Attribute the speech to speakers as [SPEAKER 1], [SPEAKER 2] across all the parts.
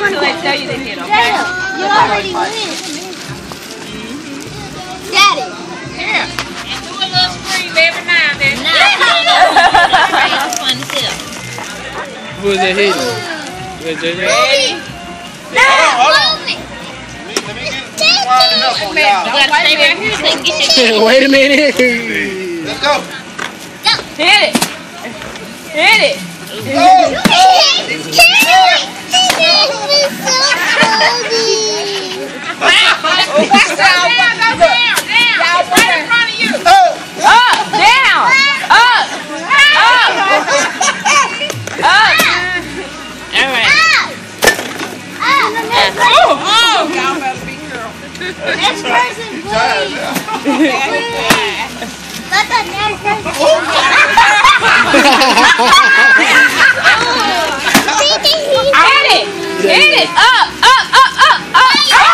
[SPEAKER 1] until they tell you to hit, okay?
[SPEAKER 2] You already win. Daddy.
[SPEAKER 1] Yeah. And do a little scream every now and then.
[SPEAKER 3] Who is that hitting? Is that
[SPEAKER 1] Ready?
[SPEAKER 2] No,
[SPEAKER 4] Let me get winding up on y'all.
[SPEAKER 3] Wait a minute.
[SPEAKER 4] Let's go.
[SPEAKER 1] Hit it. Hit it. Watch out. Go down. Down. Right in front of you. Up. Down. Up. Up. Up. All right. Oh, y'all better be careful.
[SPEAKER 2] Next person, please. Let the next person.
[SPEAKER 1] Hit it. Hit it. Up. Up. Up. Up. Up.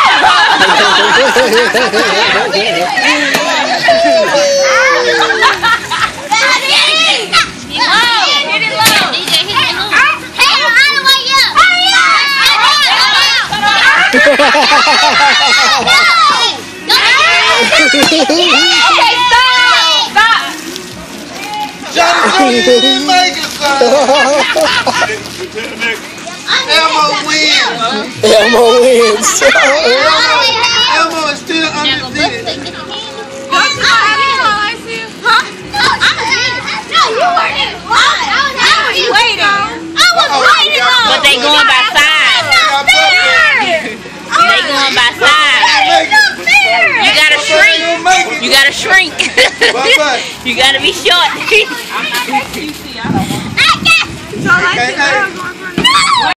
[SPEAKER 1] Okay, stop!
[SPEAKER 4] Johnny, make it, son! Elmo wins!
[SPEAKER 3] Elmo wins.
[SPEAKER 4] Elmo is still undefeated.
[SPEAKER 1] But they going by size. They going by size. You gotta shrink. You gotta shrink. You gotta be short.
[SPEAKER 4] Okay,